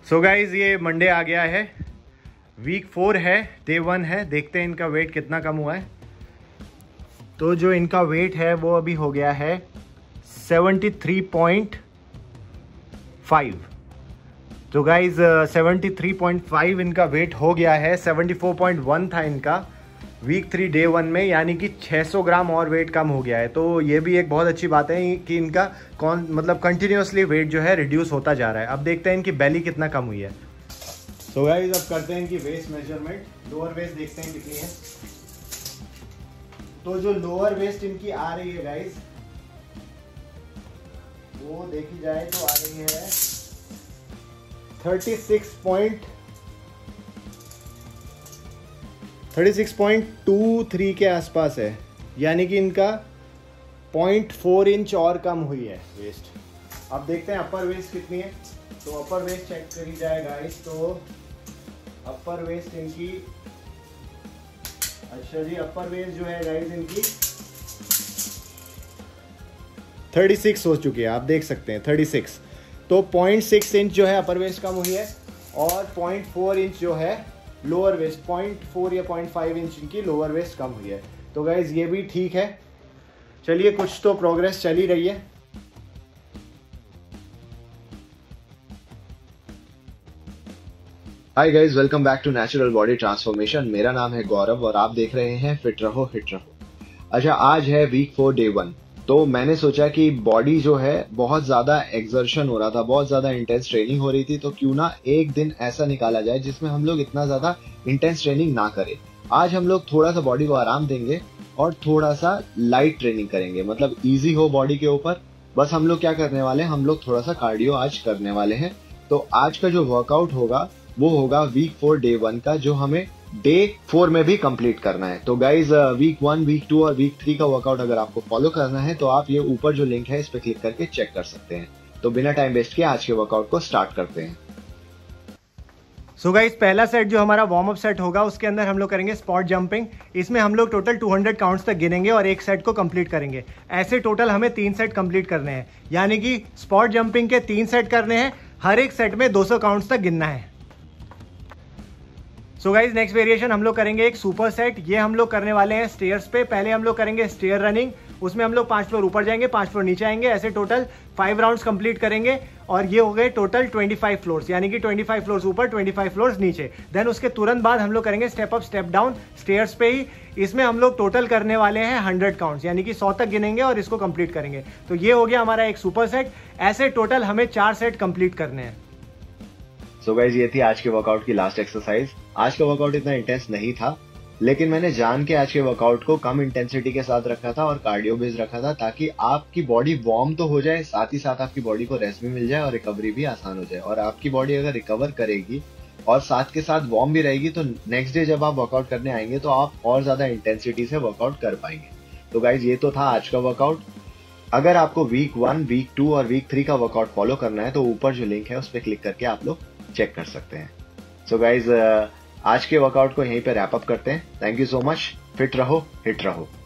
So guys ये Monday आ गया है, वीक 4 है, डे 1 है। देखते हैं इनका वेट कितना कम हुआ है। तो जो इनका वेट है वो अभी हो गया है 73.5। तो गाइज 73.5 इनका वेट हो गया है। 74.1 था इनका वीक 3 डे 1 में, यानी कि 600 ग्राम और वेट कम हो गया है। तो ये भी एक बहुत अच्छी बात है कि इनका कंटिन्यूसली वेट जो है रिड्यूस होता जा रहा है। अब देखते हैं इनकी बेली कितना कम हुई है। तो गाइज अब करते हैं इनकी वेस्ट मेजरमेंट। लोअर वेस्ट देखते हैं कितनी है। तो जो लोअर वेस्ट इनकी आ रही है गाइज, वो देखी जाए तो आ रही है 36.23 के आसपास है, यानी कि इनका 0.4 इंच और कम हुई है वेस्ट। अब देखते हैं अपर वेस्ट कितनी है। तो अपर वेस्ट चेक करी जाए गाइस। तो अपर वेस्ट इनकी, अच्छा जी, अपर वेस्ट जो है गाइस इनकी 36 हो चुकी है। आप देख सकते हैं 36। तो 0.6 इंच जो है अपर वेस्ट कम हुई है और 0.4 इंच जो है लोअर वेस्ट, 0.4 या 0.5 इंच इनकी लोअर वेस्ट कम हुई है। तो गाइज ये भी ठीक है। चलिए, कुछ तो प्रोग्रेस चल ही रही है। Hi guys, welcome back to natural body transformation. मेरा नाम है गौरव और आप देख रहे हैं फिट रहो हिट रहो। अच्छा, आज है वीक 4 डे 1। तो मैंने सोचा कि बॉडी जो है बहुत ज्यादा एक्सर्शन हो रहा था, बहुत ज्यादा इंटेंस ट्रेनिंग हो रही थी, तो क्यों ना एक दिन ऐसा निकाला जाए जिसमें हम लोग इतना ज्यादा इंटेंस ट्रेनिंग ना करें। आज हम लोग थोड़ा सा बॉडी को आराम देंगे और थोड़ा सा लाइट ट्रेनिंग करेंगे, मतलब इजी हो बॉडी के ऊपर। बस हम लोग क्या करने वाले हैं, हम लोग थोड़ा सा कार्डियो आज करने वाले हैं। तो आज का जो वर्कआउट होगा वो होगा वीक 4 डे 1 का, जो हमें डे 4 में भी कंप्लीट करना है। तो गाइज वीक 1, वीक 2 और वीक 3 का वर्कआउट अगर आपको फॉलो करना है तो आप ये ऊपर जो लिंक है इस पे क्लिक करके चेक कर सकते हैं। तो बिना टाइम वेस्ट किए आज के वर्कआउट को स्टार्ट करते हैं। सो गाइस, पहला सेट जो हमारा वार्म अप सेट होगा उसके अंदर हम लोग करेंगे स्पॉट जंपिंग। इसमें हम लोग टोटल 200 काउंट्स तक गिनेंगे और एक सेट को कंप्लीट करेंगे। ऐसे टोटल हमें 3 सेट कंप्लीट करने हैं, यानी कि स्पॉट जंपिंग के 3 सेट करने हैं। हर एक सेट में 200 काउंट्स तक गिनना है। सो गाइज, नेक्स्ट वेरिएशन हम लोग करेंगे एक सुपर सेट। ये हम लोग करने वाले हैं स्टेयर्स पे। पहले हम लोग करेंगे स्टेयर रनिंग, उसमें हम लोग 5 फ्लोर ऊपर जाएंगे, 5 फ्लोर नीचे आएंगे। ऐसे टोटल 5 राउंड्स कंप्लीट करेंगे और ये हो गए टोटल 25 फ्लोर्स, यानी कि 25 फ्लोर्स ऊपर, 25 फ्लोर्स नीचे। देन उसके तुरंत बाद हम लोग करेंगे step up step down stairs पे ही। इसमें हम लोग टोटल करने वाले हैं 100 काउंट्स, यानी कि 100 तक गिनेंगे और इसको कंप्लीट करेंगे। तो ये हो गया हमारा एक सुपर सेट। ऐसे टोटल हमें 4 सेट कंप्लीट करने हैं। सो गाइज, ये थी आज के वर्कआउट की लास्ट एक्सरसाइज। आज का वर्कआउट इतना इंटेंस नहीं था, लेकिन मैंने जान के आज के वर्कआउट को कम इंटेंसिटी के साथ रखा था और कार्डियो बेस्ड रखा था, ताकि आपकी बॉडी वार्म तो हो जाए, साथ ही साथ आपकी बॉडी को रेस्ट भी मिल जाए और रिकवरी भी आसान हो जाए। और आपकी बॉडी अगर रिकवर करेगी और साथ के साथ वार्म भी रहेगी तो नेक्स्ट डे जब आप वर्कआउट करने आएंगे तो आप और ज्यादा इंटेंसिटी से वर्कआउट कर पाएंगे। तो गाइज, ये तो था आज का वर्कआउट। अगर आपको वीक 1, वीक 2 और वीक 3 का वर्कआउट फॉलो करना है तो ऊपर जो लिंक है उस पर क्लिक करके आप लोग चेक कर सकते हैं। सो गाइज, आज के वर्कआउट को यहीं पे रैप अप करते हैं। Thank you so much. Fit रहो हिट रहो।